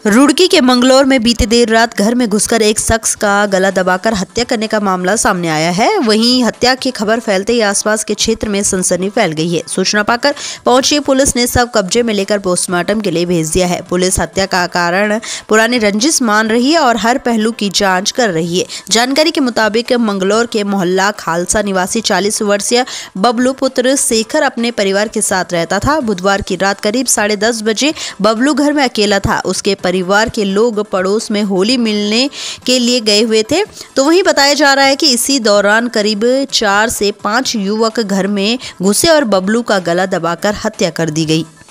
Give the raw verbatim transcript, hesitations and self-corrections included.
रुड़की के मंगलौर में बीती देर रात घर में घुसकर एक शख्स का गला दबाकर हत्या करने का मामला सामने आया है। वहीं हत्या की खबर फैलते ही आसपास के क्षेत्र में सनसनी फैल गई है। सूचना पाकर पहुंची पुलिस ने सब कब्जे में लेकर पोस्टमार्टम के लिए भेज दिया है। पुलिस हत्या का कारण पुरानी रंजिश मान रही है और हर पहलू की जाँच कर रही है। जानकारी के मुताबिक मंगलौर के मोहल्ला खालसा निवासी चालीस वर्षीय बबलू पुत्र शेखर अपने परिवार के साथ रहता था। बुधवार की रात करीब साढ़े दस बजे बबलू घर में अकेला था। उसके परिवार के लोग पड़ोस में होली मिलने के लिए गए हुए थे। तो वहीं बताया जा रहा है कि इसी दौरान करीब चार से पांच युवक घर में घुसे और बबलू का गला दबाकर हत्या कर दी गई।